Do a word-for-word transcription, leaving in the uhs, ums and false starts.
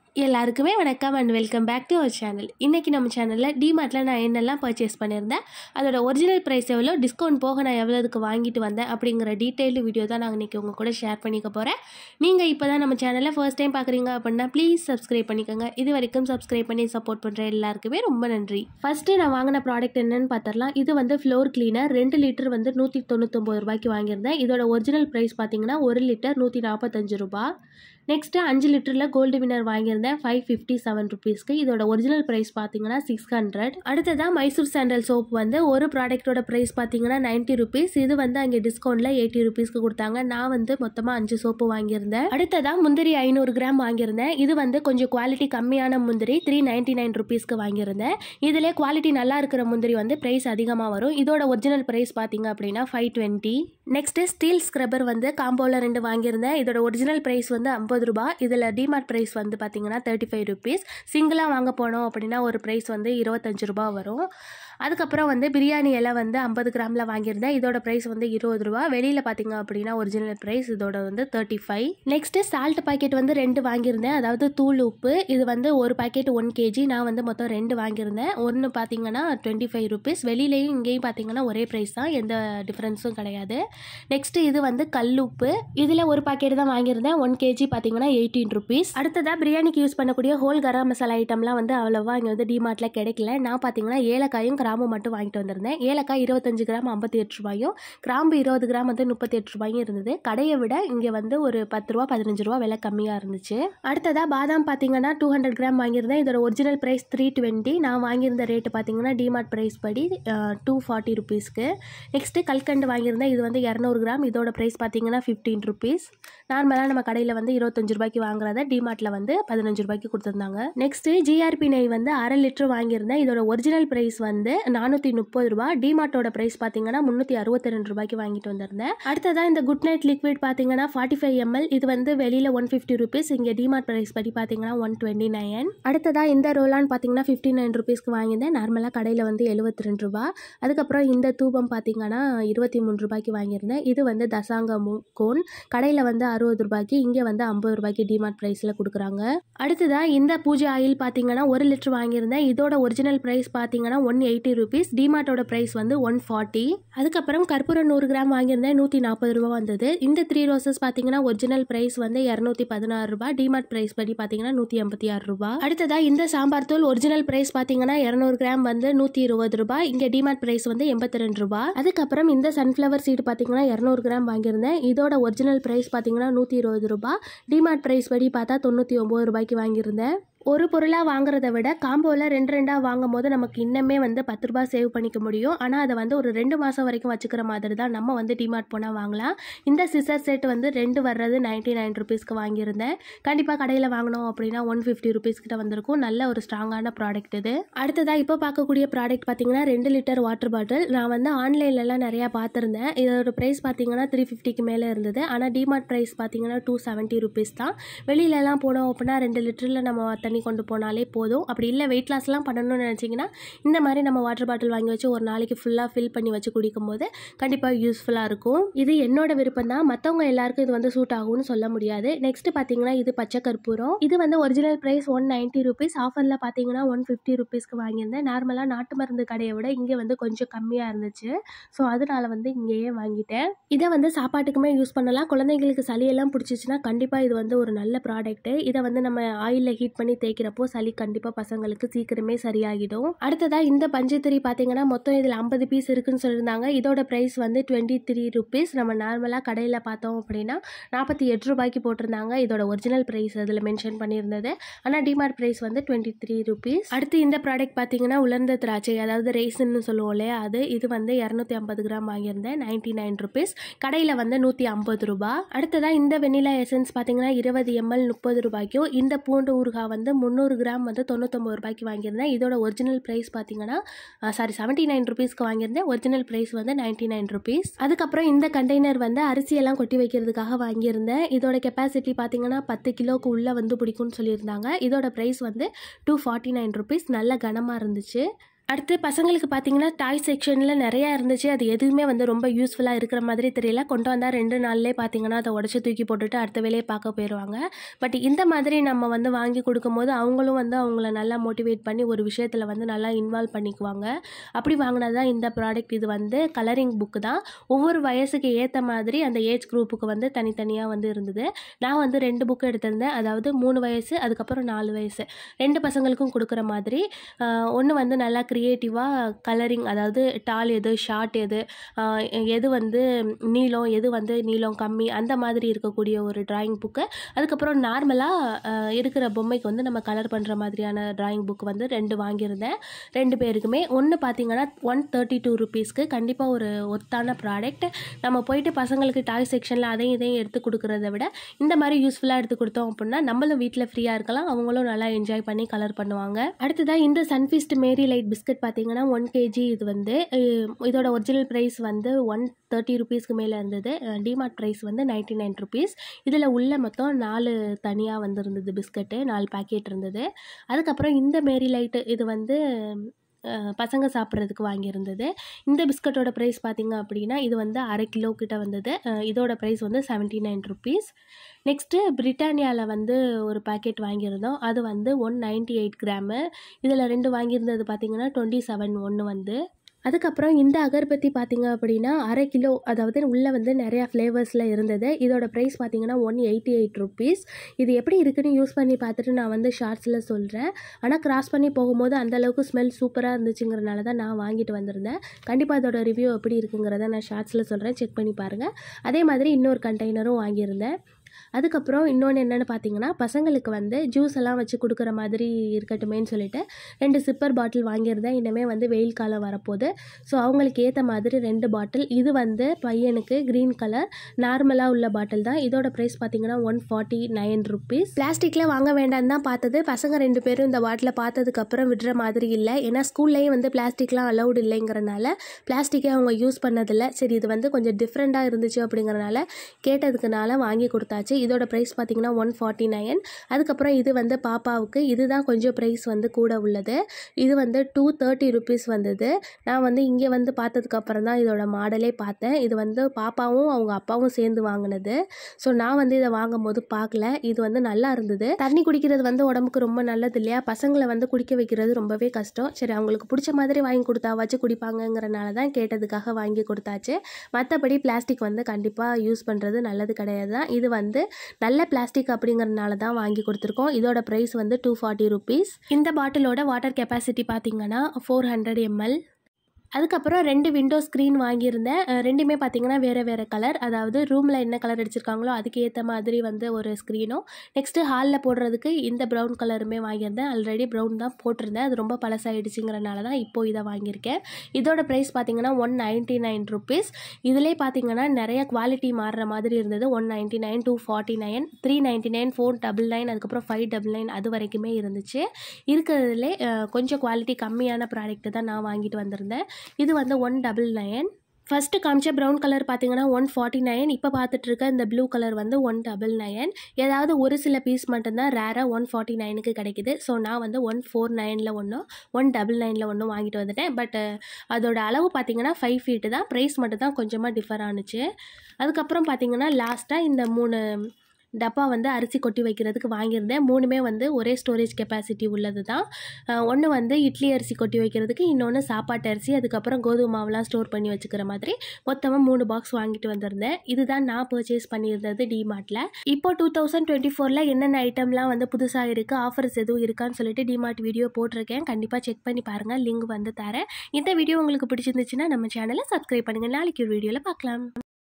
எல்லாருக்குமே வணக்கம் and welcome back to our channel. இன்றைக்கி நம்ம சேனலில் டிமார்ட்டில் நான் என்னெல்லாம் பர்ச்சேஸ் பண்ணியிருந்தேன், அதோட ஒரிஜினல் ப்ரைஸ் எவ்வளோ, டிஸ்கவுண்ட் போக நான் எவ்வளோதுக்கு வாங்கிட்டு வந்தேன் அப்படிங்கிற டீட்டெயில்டு வீடியோ தான் நான் இன்றைக்கி உங்கள் கூட ஷேர் பண்ணிக்க போகிறேன். நீங்கள் இப்போ தான் நம்ம சேனலில் ஃபர்ஸ்ட் டைம் பார்க்குறீங்க அப்படின்னா ப்ளீஸ் சப்ஸ்கிரைப் பண்ணிக்கோங்க. இது வரைக்கும் சப்ஸ்கிரைப் பண்ணி சப்போர்ட் பண்ணுற எல்லாருக்குமே ரொம்ப நன்றி. ஃபஸ்ட்டு நான் வாங்கின ப்ராடக்ட் என்னென்னு பார்த்துடலாம். இது வந்து ஃப்ளோர் கிளீனர் ரெண்டு லிட்டர் வந்து நூற்றி தொண்ணூத்தொம்பது ரூபாய்க்கு வாங்கியிருந்தேன். இதோட ஒரிஜினல் ப்ரைஸ் பார்த்தீங்கன்னா ஒரு லிட்டர் நூற்றி நாற்பத்தஞ்சு ரூபா. நெக்ஸ்ட்டு அஞ்சு லிட்டரில் கோல்டு வினர் வாங்கியிருந்தேன் ஃபைவ் ஃபிஃப்டி செவன் ருபீஸ்க்கு. இதோட ஒரிஜினல் ப்ரைஸ் பார்த்தீங்கன்னா சிக்ஸ் ஹண்ட்ரட். அடுத்ததான் மைசூர் சாண்டல் சோப் வந்து ஒரு ப்ராடக்ட்டோட ப்ரைஸ் பார்த்தீங்கன்னா நைன்ட்டி ருபீஸ். இது வந்து அங்கே டிஸ்கவுண்ட்டில் எயிட்டி ருபீஸ்க்கு கொடுத்தாங்க. நான் வந்து மொத்தமாக அஞ்சு சோப்பு வாங்கியிருந்தேன். அடுத்ததான் முந்திரி ஐநூறு கிராம் வாங்கியிருந்தேன். இது வந்து கொஞ்சம் குவாலிட்டி கம்மியான முந்திரி த்ரீ நைன்ட்டி நைன் ருபீஸ்க்கு வாங்கியிருந்தேன். இதிலே குவாலிட்டி நல்லா இருக்கிற முந்திரி வந்து ப்ரைஸ் அதிகமாக வரும். இதோட ஒரிஜினல் ப்ரைஸ் பார்த்தீங்க அப்படின்னா five twenty. Next steel scrubber வந்து காம்போவில் ரெண்டு வாங்கியிருந்தேன். இதோட ஒரிஜினல் ப்ரைஸ் வந்து ஐம்பது ரூபா. இதில் டிமார்ட் ப்ரைஸ் வந்து பார்த்தீங்கன்னா தேர்ட்டி ஃபைவ் ருபீஸ். சிங்கிளாக வாங்க போனோம் அப்படின்னா ஒரு ப்ரைஸ் வந்து இருபத்தஞ்சு ரூபா வரும். அதுக்கப்புறம் வந்து பிரியாணி இலை வந்து ஐம்பது கிராமில் வாங்கியிருந்தேன். இதோட ப்ரைஸ் வந்து இருபது ரூபா. வெளியில் பார்த்தீங்க அப்படின்னா ஒரிஜினல் ப்ரைஸ் இதோட வந்து thirty five. Next salt packet வந்து ரெண்டு வாங்கியிருந்தேன், அதாவது தூள் உப்பு. இது வந்து ஒரு பாக்கெட் ஒன் கேஜி. நான் வந்து மொத்தம் ரெண்டு வாங்கியிருந்தேன். ஒன்று பார்த்தீங்கன்னா டுவெண்ட்டி ஃபைவ் ருபீஸ். வெளியிலையும் இங்கேயும் பார்த்தீங்கன்னா ஒரே ப்ரைஸ் தான், எந்த டிஃப்ரென்ஸும் கிடையாது. நெக்ஸ்ட்டு இது வந்து கல்லுப்பு. இதில் ஒரு பாக்கெட் தான் வாங்கியிருந்தேன். ஒன் கேஜி பார்த்தீங்கன்னா எயிட்டீன் ருபீஸ். அடுத்ததாக பிரியாணிக்கு யூஸ் பண்ணக்கூடிய ஹோல் கரம் மசாலா ஐட்டம்லாம் வந்து அவ்வளோவா இங்கே வந்து டிமார்ட்டில் கிடைக்கல. நான் பார்த்தீங்கன்னா ஏலக்காயும் கிராம்பு மட்டும் வாங்கிட்டு வந்திருந்தேன். ஏலக்காய் இருபத்தஞ்சு கிராம் ஐம்பத்தி எட்டு ரூபாயும், கிராம்பு இருபது கிராம் வந்து முப்பத்தி எட்டு ரூபாயும் இருந்தது. கடையை விட இங்கே வந்து ஒரு பத்து ரூபா பதினஞ்சு ரூபா விலை கம்மியாக இருந்துச்சு. அடுத்ததாக பாதாம் பார்த்தீங்கன்னா டூ ஹண்ட்ரட் கிராம் வாங்கியிருந்தேன். இதோட ஒரிஜினல் ப்ரைஸ் த்ரீ டுவெண்ட்டி. நான் வாங்கியிருந்த ரேட்டு பார்த்தீங்கன்னா டிமார்ட் ப்ரைஸ் படி டூ ஃபார்ட்டி ருபீஸ்க்கு. நெக்ஸ்ட்டு கல்கண்டு வாங்கியிருந்தேன். இது வந்து இரநூறு கிராம். இதோட ப்ரைஸ் பார்த்தீங்கன்னா ஃபிஃப்டீன் ருபீஸ். நார்மலாக நம்ம கடையில் வந்து இருபத்தஞ்சு ரூபாய்க்கு வாங்குறத டிமார்ட்டில் வந்து பதினஞ்சு ரூபாய்க்கு கொடுத்துருந்தாங்க. நெக்ஸ்ட்டு ஜிஆர்பி நெய் வந்து அரை லிட்டர் வாங்கியிருந்தேன். இதோட ஒரிஜினல் ப்ரைஸ் வந்து நானூற்றி முப்பது ரூபா. டிமார்ட்டோட ப்ரைஸ் பார்த்தீங்கன்னா முந்நூற்றி அறுபத்தி ரெண்டு ரூபாய்க்கு வாங்கிட்டு வந்திருந்தேன். அடுத்ததான் இந்த குட் நைட் லிக்விட் பார்த்தீங்கன்னா ஃபார்ட்டி ஃபைவ் எம்எல். இது வந்து வெளியில் ஒன் ஃபிஃப்டி ருபீஸ். இங்கே டிமார்ட் ப்ரைஸ் படி பார்த்தீங்கன்னா ஒன் டுவெண்ட்டி நைன். அடுத்ததாக இந்த ரோலான் பார்த்தீங்கன்னா ஃபிஃப்டி நைன் ருபீஸ்க்கு வாங்கியிருந்தேன். நார்மலாக கடையில் வந்து எழுபத்தி ரெண்டு ரூபா. அதுக்கப்புறம் இந்த தூபம் பார்த்தீங்கன்னா இருபத்தி மூணு ரூபாய்க்கு வாங்கியிருந்தேன். இது வந்து தசாங்க கோன். கடையில் வந்து அறுபது ரூபாய்க்கு, இங்கே வந்து ஐம்பது ரூபாய்க்கு டிமார்ட் ப்ரைஸில் கொடுக்குறாங்க. அடுத்ததாக இந்த பூஜை ஆயில் பார்த்தீங்கன்னா ஒரு லிட்டர் வாங்கியிருந்தேன். இதோட ஒரிஜினல் ப்ரைஸ் பார்த்தீங்கன்னா ஒன் எயிட்டி ருபீஸ். டிமார்ட்டோட ப்ரைஸ் வந்து ஒன் ஃபார்ட்டி. அதுக்கப்புறம் கற்பூரம் நூறு கிராம் வாங்கியிருந்தேன். நூற்றி நாற்பது ரூபா வந்தது. இந்த த்ரீ ரோசஸ் பார்த்தீங்கன்னா ஒரிஜினல் ப்ரைஸ் வந்து இரநூத்தி பதினாறு ரூபா. டிமார்ட் ப்ரைஸ் படி பார்த்தீங்கன்னா நூற்றி எண்பத்தி ஆறு ரூபா. அடுத்ததாக இந்த சாம்பார் தூள் ஒரிஜினல் ப்ரைஸ் பார்த்தீங்கன்னா இரநூறு கிராம் வந்து நூற்றி இருபது ரூபாய். இங்கே டிமார்ட் ப்ரைஸ் வந்து எண்பத்தி ரெண்டு ரூபா. அதுக்கப்புறம் இந்த சன்ஃப்ளவர் சீடு பார்த்தீங்கன்னா இரநூறு கிராம் வாங்கியிருந்தேன். இதோட ஒரிஜினல் ப்ரைஸ் பார்த்தீங்கன்னா நூற்றி இருபது ரூபா. டிமார்ட் ப்ரைஸ் படி பார்த்தா தொண்ணூற்றி ஒம்பது ரூபாய்க்கு வாங்கியிருந்தேன். ஒரு பொருளாக வாங்குறத விட காம்போவில் ரெண்டு ரெண்டாக வாங்கும் போது நமக்கு இன்னமே வந்து பத்து ரூபா சேவ் பண்ணிக்க முடியும். ஆனால் அதை வந்து ஒரு ரெண்டு மாதம் வரைக்கும் வச்சுக்கிற மாதிரி தான் நம்ம வந்து டிமார்ட் போனால் வாங்கலாம். இந்த சிசர் செட் வந்து ரெண்டு வர்றது நைன்ட்டி நைன் ருபீஸ்க்கு வாங்கியிருந்தேன். கண்டிப்பாக கடையில் வாங்கினோம் அப்படின்னா ஒன் ஃபிஃப்டி ருபீஸ் கிட்ட வந்திருக்கும். நல்ல ஒரு ஸ்ட்ராங்கான ப்ராடக்ட் இது. அடுத்ததாக இப்போ பார்க்கக்கூடிய ப்ராடக்ட் பார்த்தீங்கன்னா ரெண்டு லிட்டர் வாட்டர் பாட்டில். நான் வந்து ஆன்லைன்லலாம் நிறையா பார்த்துருந்தேன். இதோட ப்ரைஸ் பார்த்தீங்கன்னா த்ரீ ஃபிஃப்டிக்கு மேலே இருந்தது. ஆனால் டிமார்ட் ப்ரைஸ் பார்த்தீங்கன்னா டூ செவன்ட்டி ருபீஸ் தான். வெளியிலலாம் போனோம் அப்படின்னா ரெண்டு லிட்டரில் நம்ம தண்ணி கொண்டு போனாலே போதும். அப்படி இல்லை வெயிட் லாஸ்லாம் பண்ணணும்னு நினச்சிங்கன்னா இந்த மாதிரி நம்ம வாட்டர் பாட்டில் வாங்கி வச்சு ஒரு நாளைக்கு ஃபுல்லாக ஃபில் பண்ணி வச்சு குடிக்கும் போது கண்டிப்பாக யூஸ்ஃபுல்லாக இருக்கும். இது என்னோட விருப்பம் தான், மற்றவங்க எல்லாருக்கும் இது வந்து சூட் ஆகும்னு சொல்ல முடியாது. நெக்ஸ்ட் பார்த்தீங்கன்னா இது பச்சை கற்பூரம். இது வந்து original price one ninety rupees. ஆஃபரில் பார்த்தீங்கன்னா ஒன் ஃபிஃப்டி ருபீஸ்க்கு வாங்கியிருந்தேன். நார்மலாக நாட்டு மருந்து கடையை விட இங்கே வந்து கொஞ்சம் கம்மியாக இருந்துச்சு. ஸோ அதனால வந்து இங்கேயே வாங்கிட்டேன். இதை வந்து சாப்பாட்டுக்குமே யூஸ் பண்ணலாம். குழந்தைங்களுக்கு சளியெல்லாம் பிடிச்சிச்சின்னா கண்டிப்பாக இது வந்து ஒரு நல்ல ப்ராடக்ட்டு. இதை வந்து நம்ம ஆயிலில் ஹீட் பண்ணி தேய்க்கிறப்போ சளி கண்டிப்பாக பசங்களுக்கு சீக்கிரமே சரியாகிடும். அடுத்ததாக இந்த பஞ்சத்திரி பார்த்தீங்கன்னா மொத்தம் இதில் ஐம்பது பீஸ் இருக்குன்னு சொல்லியிருந்தாங்க. இதோட ப்ரைஸ் வந்து டுவெண்ட்டி த்ரீ ருபீஸ். நம்ம நார்மலாக கடையில் பார்த்தோம் அப்படின்னா நாற்பத்தி எட்டு ரூபாய்க்கு போட்டிருந்தாங்க. இதோட ஒரிஜினல் ப்ரைஸ் அதில் மென்ஷன் பண்ணியிருந்தது. ஆனால் டிமார்ட் ப்ரைஸ் வந்து டுவெண்ட்டி த்ரீ ருபீஸ். அடுத்து இந்த ப்ராடக்ட் பார்த்தீங்கன்னா உலர்ந்த திராட்சை, அதாவது ரேசன்னு சொல்லுவோம் இல்லையா, அது இது வந்து இரநூத்தி ஐம்பது கிராம் வாங்கியிருந்தேன். Ninety nine rupees. கடையில் வந்து நூற்றி ஐம்பது ரூபா. அடுத்ததாக இந்த வெனிலா எசன்ஸ் பார்த்தீங்கன்னா இருபது எம்எல் முப்பது ரூபாய்க்கும், இந்த பூண்டு ஊறுகாய் வந்து முந்நூறு கிராம் வந்து தொண்ணூத்தொம்பது ரூபாய்க்கு வாங்கியிருந்தேன். இதோட ஒரிஜினல் ப்ரைஸ் பார்த்தீங்கன்னா சாரி செவன்ட்டி நைன் ருபீஸ்க்கு வாங்கியிருந்தேன். ஒரிஜினல் ப்ரைஸ் வந்து நைன்ட்டி நைன் ருபீஸ். அதுக்கப்புறம் இந்த கண்டெய்னர் வந்து அரிசியெல்லாம் கொட்டி வைக்கிறதுக்காக வாங்கியிருந்தேன். இதோட கெப்பாசிட்டி பார்த்தீங்கன்னா பத்து கிலோக்கு உள்ளே வந்து பிடிக்கும்னு சொல்லியிருந்தாங்க. இதோட ப்ரைஸ் வந்து டூ ஃபார்ட்டி நைன் ருபீஸ். நல்ல கனமாக இருந்துச்சு. அடுத்து பசங்களுக்கு பார்த்தீங்கன்னா டாய் செக்ஷனில் நிறையா இருந்துச்சு. அது எதுவுமே வந்து ரொம்ப யூஸ்ஃபுல்லாக இருக்கிற மாதிரி தெரியல. கொண்டு வந்தால் ரெண்டு நாள்லேயே பார்த்தீங்கன்னா அதை உடச்சி தூக்கி போட்டுட்டு அடுத்த வேலையை பார்க்க போயிடுவாங்க. பட் இந்த மாதிரி நம்ம வந்து வாங்கி கொடுக்கும்போது அவங்களும் வந்து அவங்கள நல்லா மோட்டிவேட் பண்ணி ஒரு விஷயத்தில் வந்து நல்லா இன்வால்வ் பண்ணிக்குவாங்க. அப்படி வாங்கினது தான் இந்த ப்ராடக்ட். இது வந்து கலரிங் புக்கு தான். ஒவ்வொரு வயசுக்கு ஏற்ற மாதிரி அந்த ஏஜ் குரூப்புக்கு வந்து தனித்தனியாக வந்து இருந்தது. நான் வந்து ரெண்டு புக்கு எடுத்திருந்தேன். அதாவது மூணு வயசு அதுக்கப்புறம் நாலு வயசு ரெண்டு பசங்களுக்கும் கொடுக்குற மாதிரி. ஒன்று வந்து நல்லா க்ரியேட்டிவாக கலரிங், அதாவது டால் எது ஷார்ட் எது எது வந்து நீளம் எது வந்து நீளம் கம்மி அந்த மாதிரி இருக்கக்கூடிய ஒரு ட்ராயிங் புக்கு. அதுக்கப்புறம் நார்மலாக இருக்கிற பொம்மைக்கு வந்து நம்ம கலர் பண்ணுற மாதிரியான ட்ராயிங் புக் வந்து ரெண்டு வாங்கியிருந்தேன் ரெண்டு பேருக்குமே. ஒன்று பார்த்தீங்கன்னா ஒன் தேர்ட்டி டூ ருபீஸ்க்கு கண்டிப்பாக ஒரு ஒத்தான ப்ராடக்ட். நம்ம போயிட்டு பசங்களுக்கு டாய் செக்ஷனில் அதையும் இதையும் எடுத்து கொடுக்குறத விட இந்த மாதிரி யூஸ்ஃபுல்லாக எடுத்து கொடுத்தோம் அப்படின்னா நம்மளும் வீட்டில் ஃப்ரீயாக இருக்கலாம், அவங்களும் நல்லா என்ஜாய் பண்ணி கலர் பண்ணுவாங்க. அடுத்ததான் இந்த சன்ஃபீஸ்ட் மேரி லைட் பிஸ்கட் பார்த்தீங்கன்னா ஒன் கேஜி. இது வந்து இதோட ஒரிஜினல் ப்ரைஸ் வந்து ஒன் தேர்ட்டி ருபீஸ்க்கு மேலே இருந்தது. டிமார்ட் ப்ரைஸ் வந்து நைன்டி நைன் ருபீஸ். இதில் உள்ள மொத்தம் நாலு தனியாக வந்துருந்தது பிஸ்கட்டு, நாலு பேக்கெட் இருந்தது. அதுக்கப்புறம் இந்த மேரி லைட்டு இது வந்து பசங்க சாப்பிட்றதுக்கு வாங்கியிருந்தது. இந்த பிஸ்கட்டோட ப்ரைஸ் பார்த்திங்க அப்படின்னா இது வந்து அரை கிலோ கிட்ட வந்தது. இதோட ப்ரைஸ் வந்து செவன்ட்டி நைன் ருபீஸ். நெக்ஸ்ட்டு பிரிட்டானியாவில் வந்து ஒரு பேக்கெட் வாங்கியிருந்தோம். அது வந்து ஒன் நைன்ட்டி எயிட் கிராமு. இதில் ரெண்டு வாங்கியிருந்தது பார்த்திங்கன்னா டுவெண்ட்டி செவன் ஒன்று வந்து. அதுக்கப்புறம் இந்த அகர்பத்தி பார்த்திங்க அப்படின்னா அரை கிலோ, அதாவது உள்ளே வந்து நிறையா ஃப்ளேவர்ஸில் இருந்தது. இதோட ப்ரைஸ் பார்த்திங்கன்னா ஒன் எயிட்டி எயிட் ருபீஸ். இது எப்படி இருக்குன்னு யூஸ் பண்ணி பார்த்துட்டு நான் வந்து ஷார்ட்ஸில் சொல்கிறேன். ஆனால் கிராஸ் பண்ணி போகும்போது அந்தளவுக்கு ஸ்மெல் சூப்பராக இருந்துச்சுங்கிறனால தான் நான் வாங்கிட்டு வந்திருந்தேன். கண்டிப்பாக அதோட ரிவ்யூ எப்படி இருக்குங்கிறத நான் ஷார்ட்ஸில் சொல்கிறேன், செக் பண்ணி பாருங்கள். அதே மாதிரி இன்னொரு கண்டெய்னரும் வாங்கியிருந்தேன். அதுக்கப்புறம் இன்னொன்று என்னென்னு பார்த்தீங்கன்னா பசங்களுக்கு வந்து ஜூஸ் எல்லாம் வச்சு கொடுக்குற மாதிரி இருக்கட்டுமேன்னு சொல்லிட்டு ரெண்டு சிப்பர் பாட்டில் வாங்கியிருந்தேன். இனிமேல் வந்து வெயில் காலம் வரப்போகுது. ஸோ அவங்களுக்கு ஏற்ற மாதிரி ரெண்டு பாட்டில். இது வந்து பையனுக்கு க்ரீன் கலர் நார்மலாக உள்ள பாட்டில் தான். இதோட ப்ரைஸ் பார்த்தீங்கன்னா ஒன் ஃபார்ட்டி நைன் ருபீஸ். பிளாஸ்டிக்கில் வாங்க வேண்டாம்னு தான் பார்த்தது. பசங்க ரெண்டு பேரும் இந்த பாட்டிலை பார்த்ததுக்கப்புறம் விடுற மாதிரி இல்லை. ஏன்னா ஸ்கூல்லேயும் வந்து பிளாஸ்டிக்லாம் அலௌடு இல்லைங்கிறனால பிளாஸ்டிக்கே அவங்க யூஸ் பண்ணதில்லை. சரி இது வந்து கொஞ்சம் டிஃப்ரெண்ட்டாக இருந்துச்சு அப்படிங்கிறனால கேட்டதுக்குனால வாங்கி கொடுத்தாச்சு. இதோட ப்ரைஸ் பார்த்தீங்கன்னா ஒன் ஃபார்ட்டி நைன். அதுக்கப்புறம் இது வந்து பாப்பாவுக்கு இதுதான் கொஞ்சம் ப்ரைஸ் வந்து கூட உள்ளது. இது வந்து டூ தேர்ட்டி ருபீஸ் வந்தது. நான் வந்து இங்கே வந்து பார்த்ததுக்கப்புறம் தான் இதோட மாடலே பார்த்தேன். இது வந்து பாப்பாவும் அவங்க அப்பாவும் சேர்ந்து வாங்கினது. ஸோ நான் வந்து இதை வாங்கும் போது பார்க்கல. இது வந்து நல்லா இருந்தது. தண்ணி குடிக்கிறது வந்து உடம்புக்கு ரொம்ப நல்லது இல்லையா? பசங்களை வந்து குடிக்க வைக்கிறது ரொம்பவே கஷ்டம். சரி அவங்களுக்கு பிடிச்ச மாதிரி வாங்கி கொடுத்தா வச்சு குடிப்பாங்கங்கிறனால தான் கேட்டதுக்காக வாங்கி கொடுத்தாச்சு. மற்றபடி பிளாஸ்டிக் வந்து கண்டிப்பாக யூஸ் பண்ணுறது நல்லது கிடையாது தான். இது வந்து நல்ல பிளாஸ்டிக் அப்படிங்கிறதுனால தான் வாங்கி கொடுத்துருக்கோம். இதோட ப்ரைஸ் வந்து டூ ஃபார்ட்டி ருபீஸ். இந்த பாட்டிலோட வாட்டர் கெப்பாசிட்டி பார்த்தீங்கன்னா ஃபோர் ஹண்ட்ரட் எம்எல். அதுக்கப்புறம் ரெண்டு விண்டோ ஸ்க்ரீன் வாங்கியிருந்தேன். ரெண்டுமே பார்த்திங்கன்னா வேறு வேறு கலர், அதாவது ரூமில் என்ன கலர் அடிச்சிருக்காங்களோ அதுக்கு ஏற்ற மாதிரி வந்து ஒரு ஸ்க்ரீனும், நெக்ஸ்ட்டு ஹாலில் போடுறதுக்கு இந்த ப்ரௌன் கலருமே வாங்கியிருந்தேன். ஆல்ரெடி ப்ரௌன் தான் போட்டிருந்தேன், அது ரொம்ப பழசாயிடுச்சுங்கிறனால தான் இப்போது இதை வாங்கியிருக்கேன். இதோட ப்ரைஸ் பார்த்திங்கன்னா ஒன் நைன்ட்டி நைன் ருபீஸ். இதிலே பார்த்திங்கன்னா நிறைய குவாலிட்டி மாறுற மாதிரி இருந்தது. One ninety nine two forty nine three ninety nine four double nine அதுக்கப்புறம் ஃபைவ் டபுள் நைன் அது வரைக்குமே இருந்துச்சு. இருக்கிறதுலே கொஞ்சம் குவாலிட்டி கம்மியான ப்ராடக்ட்டு தான் நான் வாங்கிட்டு வந்திருந்தேன். இது வந்து ஒன் டபுள் நைன். ஃபஸ்ட்டு காமிச்ச ப்ரௌன் கலர் பார்த்தீங்கன்னா ஒன் ஃபார்ட்டி நைன். இப்போ பார்த்துட்டு இருக்க இந்த ப்ளூ கலர் வந்து ஒன் டபுள் நைன். ஏதாவது ஒரு சில பீஸ் மட்டும்தான் ரேராக ஒன் ஃபார்ட்டி நைனுக்கு கிடைக்கிது. ஸோ நான் வந்து ஒன் ஃபோர் நைனில் ஒன்றும் ஒன் டபுள் நைனில் ஒன்றும் வாங்கிட்டு வந்துட்டேன். பட் அதோட அளவு பார்த்தீங்கன்னா ஃபைவ் ஃபீட்டு தான். ப்ரைஸ் மட்டும் தான் கொஞ்சமாக டிஃபர் ஆணுச்சு. அதுக்கப்புறம் பார்த்தீங்கன்னா லாஸ்ட்டாக இந்த மூணு டப்பா வந்து அரிசி கொட்டி வைக்கிறதுக்கு வாங்கியிருந்தேன். மூணுமே வந்து ஒரே ஸ்டோரேஜ் கெப்பாசிட்டி உள்ளது தான். ஒன்று வந்து இட்லி அரிசி கொட்டி வைக்கிறதுக்கு, இன்னொன்று சாப்பாட்டு அரிசி, அதுக்கப்புறம் கோதுமை மாவுலாம் ஸ்டோர் பண்ணி வச்சுக்கிற மாதிரி மொத்தமாக மூணு பாக்ஸ் வாங்கிட்டு வந்திருந்தேன். இதுதான் நான் பர்ச்சேஸ் பண்ணியிருந்தது டிமார்ட்டில். இப்போ டூ தௌசண்ட் டுவெண்ட்டி ஃபோரில் என்னென்ன ஐட்டம்லாம் வந்து புதுசாக இருக்குது, ஆஃபர்ஸ் எதுவும் இருக்கான்னு சொல்லிட்டு டிமார்ட் வீடியோ போட்டிருக்கேன். கண்டிப்பாக செக் பண்ணி பாருங்கள், லிங்க் வந்து தரேன். இந்த வீடியோ உங்களுக்கு பிடிச்சிருந்துச்சுன்னா நம்ம சேனலை சப்ஸ்கிரைப் பண்ணுங்கள். நாளைக்கு ஒரு வீடியோவில் பார்க்கலாம்.